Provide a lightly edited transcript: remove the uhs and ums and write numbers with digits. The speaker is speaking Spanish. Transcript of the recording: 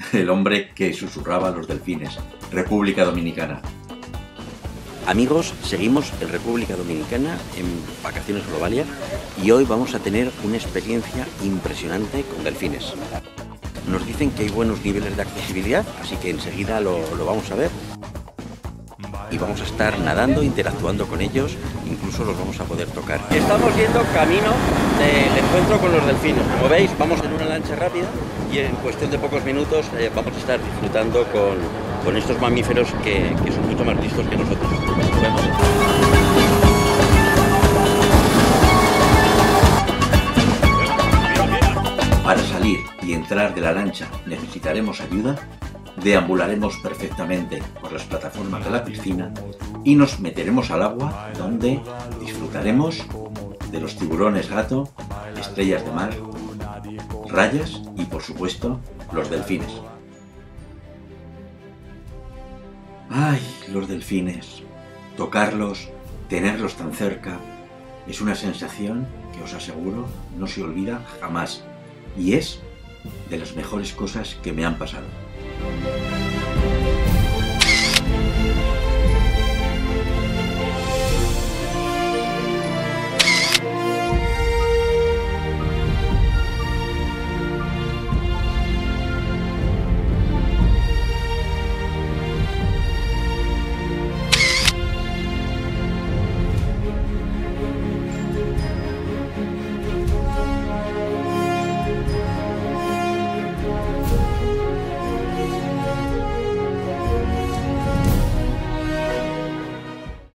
el hombre que susurraba a los delfines. República Dominicana. Amigos, seguimos en República Dominicana en vacaciones Globalia y hoy vamos a tener una experiencia impresionante con delfines. Nos dicen que hay buenos niveles de accesibilidad, así que enseguida lo vamos a ver. Y vamos a estar nadando, interactuando con ellos, incluso los vamos a poder tocar. Estamos yendo camino del encuentro con los delfines. Como veis, vamos en una lancha rápida y en cuestión de pocos minutos vamos a estar disfrutando con estos mamíferos que son mucho más listos que nosotros. Nos vemos. Para salir y entrar de la lancha necesitaremos ayuda. Deambularemos perfectamente por las plataformas de la piscina y nos meteremos al agua, donde disfrutaremos de los tiburones gato, estrellas de mar, rayas y, por supuesto, los delfines. ¡Ay, los delfines! Tocarlos, tenerlos tan cerca, es una sensación que os aseguro no se olvida jamás y es de las mejores cosas que me han pasado.